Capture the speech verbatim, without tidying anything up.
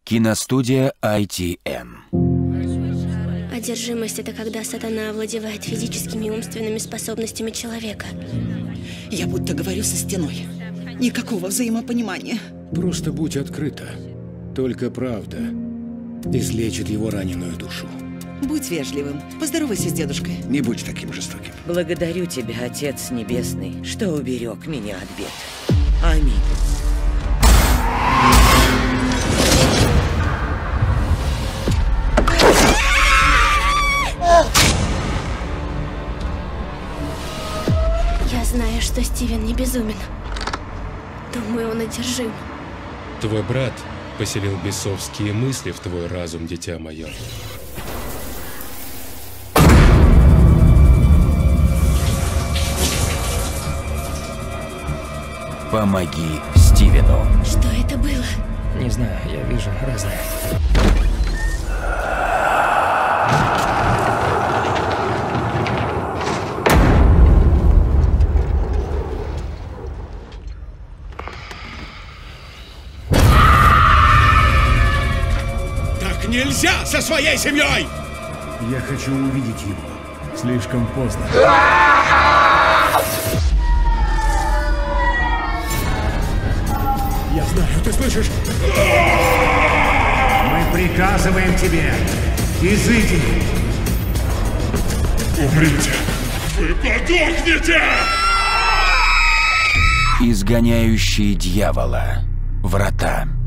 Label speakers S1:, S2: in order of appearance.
S1: Киностудия ай ти эн.
S2: Одержимость — это когда сатана овладевает физическими и умственными способностями человека.
S3: Я будто говорю со стеной. Никакого взаимопонимания.
S4: Просто будь открыта. Только правда излечит его раненую душу.
S3: Будь вежливым. Поздоровайся с дедушкой.
S4: Не будь таким жестоким.
S5: Благодарю тебя, Отец Небесный, что уберег меня от бед. Аминь.
S2: Я знаю, что Стивен не безумен. Думаю, он одержим.
S6: Твой брат поселил бесовские мысли в твой разум, дитя мое.
S1: Помоги Стивену.
S2: Что это было?
S7: Не знаю, я вижу разное.
S4: Так нельзя со своей семьей!
S8: Я хочу увидеть его. Слишком поздно.
S4: Я знаю, ты слышишь?
S8: Мы приказываем тебе. Изыди.
S4: Умрите! Вы подохнете!
S1: Изгоняющий дьявола. Врата.